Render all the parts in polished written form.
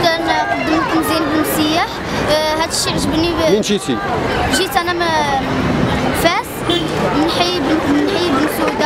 كنقدم لكم زين بن مسيح. هذا الشيء عجبني. منين جيتي؟ جيت انا من فاس، من حي بن سوده.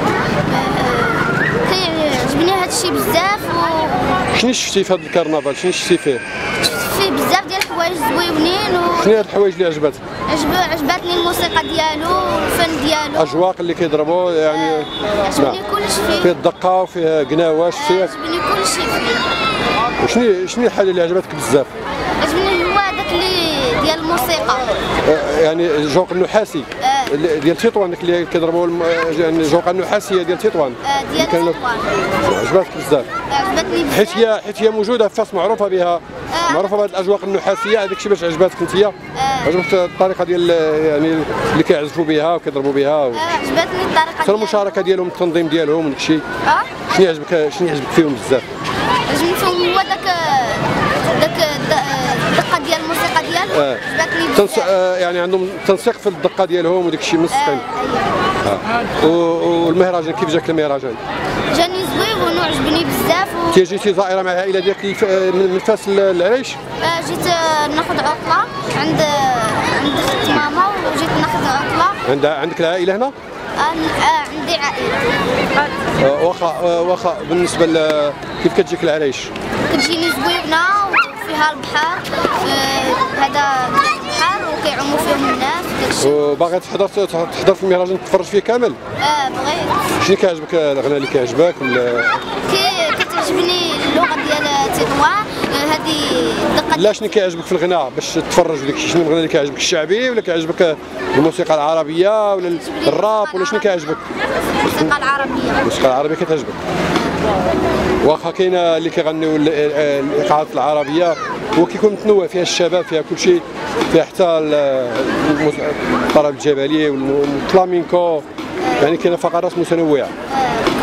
كيعجبني هذا الشيء بزاف. شنو شفتي في هذا الكرنفال؟ شنو شفتي فيه؟ شفت فيه بزاف ديال الحوايج زويونين. شنو هاد الحوايج اللي عجبتك؟ عجبتني الموسيقى ديالو والفن ديالو، الاجواق اللي كيضربوا يعني. عجبني كلشي فيه. فيه الدقه وفيه قناوه شفتي؟ عجبني كلشي فيه. شنو الحاجه اللي عجبتك بزاف؟ عجبني هو هذاك اللي ديال الموسيقى، يعني الجوق النحاسي ديال تطوان، داك اللي كيضربوا يعني الجوقه النحاسيه ديال تطوان. ديال تطوان عجبتك بزاف؟ عجبتني بزاف. حيت هي موجوده في فاس، معروفه بها، معروفه بهذه الاجواق النحاسيه. هذاك الشيء باش عجبتك انت؟ عجبتك الطريقه ديال يعني اللي كيعزفوا بها وكيضربوا بها عجبتني الطريقه حتى المشاركه ديالهم، التنظيم ديالهم وداك الشيء. شنو يعجبك فيهم بزاف؟ عجبني فيهم هو داك الدقه ديال الموسيقى ديالهم. عجبتني بزاف. يعني عندهم تنسيق في الدقه ديالهم وداك الشيء مسخن. والمهرجان كيف جاك المهرجان؟ جاني زوين وعجبني بزاف. جيتي زائره مع العائله ديالك من فاس للعريش؟ جيت ناخذ عطله عند اخت ماما، وجيت ناخذ عطله. عندك العائله هنا؟ عندي عائله. واخا بالنسبه كيف كتجيك العريش؟ كتجيني زوينه وفيها البحر. هذا البحر وكيعوموا فيهم الناس وداكشي. وباغي تحضر في المهرجان تتفرج فيه كامل؟ بغيت. شنو كيعجبك الاغنيه اللي كيعجبك ولا؟ كتعجبني اللغه ديال تطوان، هذه الدقه. لا، شنو كيعجبك في الغناء باش تتفرج وداك الشيء؟ شنو الغناء اللي كيعجبك؟ الشعبي ولا كيعجبك الموسيقى العربيه ولا الراب ولا شنو كيعجبك؟ الموسيقى العربيه. الموسيقى العربيه كتعجبك؟ واخا كاينه اللي كيغنيو الايقاعات العربيه وكيكون متنوع، فيها الشباب، فيها كل شيء، فيها حتى الطرب الجبلي والفلامينكو، يعني كاينه فقرات متنوعه.